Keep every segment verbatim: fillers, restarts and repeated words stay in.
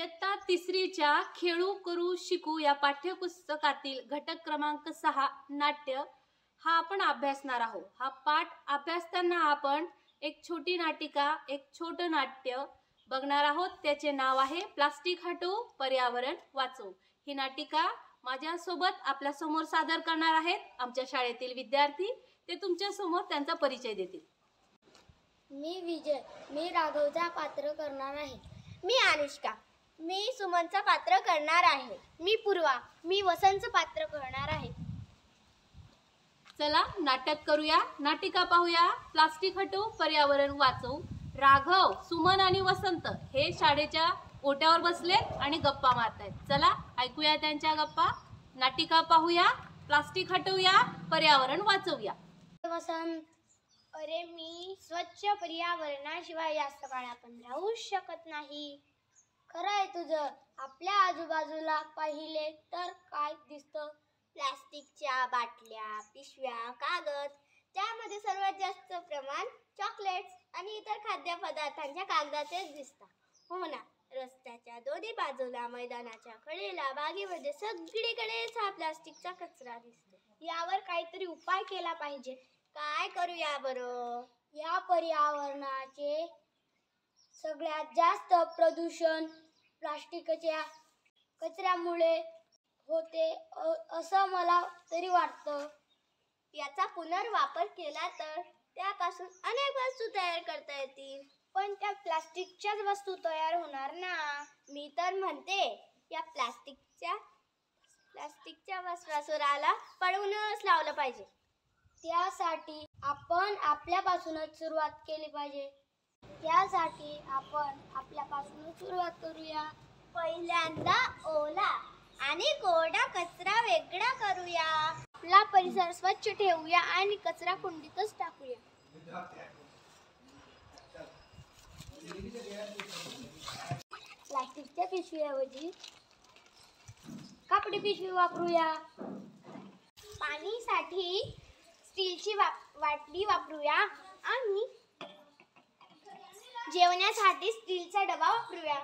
इयत्ता तिसरीच्या खेळू करू शिकू या पाठ्यपुस्तकातील घटक क्रमांक सहा नाट्य हा आपण अभ्यासणार आहोत। हा पाठ अभ्यासताना आपण एक छोटी नाटिका एक छोटं नाट्य बघणार आहोत। त्याचे नाव आहे प्लास्टिक हटवू पर्यावरण वाचवू। ही नाटिका माझ्या सोबत आपल्या समोर सादर करणार आहेत आमच्या शाळेतील विद्यार्थी। ते तुमच्या समोर त्यांचा परिचय देतील। मी विजय, मी राघवचा पात्र करणार आहे। मी अनुष्का, मी सुमनचा पात्र करणार आहे। मी पूर्वा, मी वसंतचं पात्र करणार आहे। चला नाटक करूया, नाटिका पाहूया। प्लास्टिक हटवू पर्यावरण वाचवू। राघव, सुमन आणि वसंत हे शाळेच्या ओट्यावर बसलेत आणि गप्पा मारतायत। चला ऐकूया त्यांच्या गप्पा। नाटिका पाहूया, प्लास्टिक हटवूया पर्यावरण वाचवूया। वसंत, अरे मी स्वच्छ पर्यावरणाशिवाय जास्त काळ आपण राहू शकत नाही। खरं आहे तुझं। आपल्या आजूबाजूला पाहिले तर काय दिसतं? प्लास्टिकच्या बाटल्या, पिशव्या, कागद, त्यामध्ये सर्वात जास्त प्रमाण चॉकलेट्स आणि इतर खाद्यपदार्थांच्या कागदाचेच दिसतात। हो ना, रस्त्याच्या दोन्ही बाजूला, मैदानाच्या कडेला, बागेमध्ये सगळीकडेच हा प्लास्टिकचा कचरा दिसतो। यावर काहीतरी उपाय केला पाहिजे। काय करूया बरं? या पर्यावरणाचे सगळ्यात जास्त प्रदूषण प्लास्टिकच्या कचऱ्यामुळे होते असं मला तरी वाटतं। याचा पुनर्वापर केला तर त्यापासून अनेक वस्तू तयार करता येतील। पण त्या प्लास्टिकच्याच वस्तू तयार होणार ना। मी तर म्हणते या प्लास्टिकच्या प्लास्टिकच्या वस्त्रासुराला पळवूनच लावलं पाहिजे। त्यासाठी आपण आपल्यापासूनच सुरुवात केली पाहिजे। त्यासाठी आपण आपल्यापासूनच सुरुवात करूया। पहिल्यांदा ओला आणि कोरडा कचरा वेगळा करूया। आपला परिसर स्वच्छ ठेवूया आणि कचरा कुंडीतच टाकूया। प्लास्टिकच्या पिशवीऐवजी कापडी पिशवी वापरूया। पाणीसाठी स्टीलची वाटली वापरूया आणि जेवणासाठी स्टीलचा डबा वापरूया।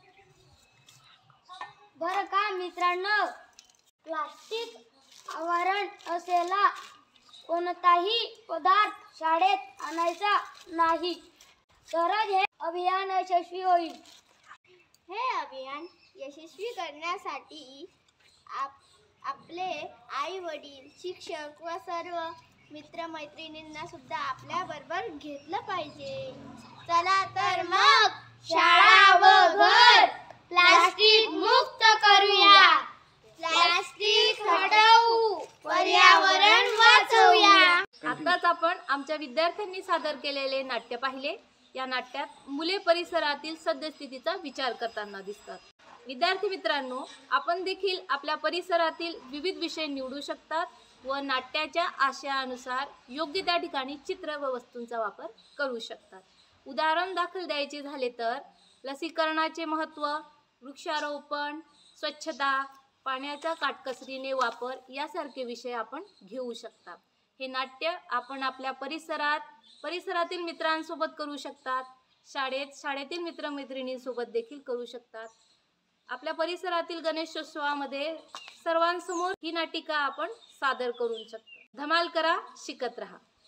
बरं का मित्रांनो, प्लास्टिक आवरण असलेला कोणताही पदार्थ शाळेत आणायचा नाही, तरच हे अभियान यशस्वी होईल। हे अभियान यशस्वी करण्यासाठी आप आपले आई वडील, शिक्षक व सर्व मित्रमैत्रिणींना सुद्धा आपल्या बरोबर घेतलं पाहिजे। चला तर मग शाळा व घर प्लास्टिक मुक्त करूया। प्लास्टिक हटवू पर्यावरण वाचवूया। आताच आपण आमच्या विद्यार्थ्यांनी सादर केलेले नाट्य पाहिले। या नाट्यात मुले परिसरातील सद्यस्थितीचा विचार करताना दिसतात। विद्यार्थी मित्रांनो, आपण देखील आपल्या परिसरातील विविध विषय निवडू शकतात व नाट्याच्या आशयानुसार योग्य त्या ठिकाणी चित्र व वस्तूंचा वापर करू शकतात। उदाहरण दाखल द्यायचे झाले तर लसीकरणाचे महत्त्व, वृक्षारोपण, स्वच्छता, पाण्याचा काटकसरीने वापर यासारखे विषय आपण घेऊ शकता। हे नाट्य आपण आपल्या परिसरात परिसरातील मित्रांसोबत करू शकतात। शाळेत शाळेतील मित्रमैत्रिणींसोबत देखील करू शकतात। आपल्या परिसरातील गणेशोत्सवामध्ये सर्वांसमोर ही नाटिका आपण सादर करू शकतो। धमाल करा, शिकत रहा।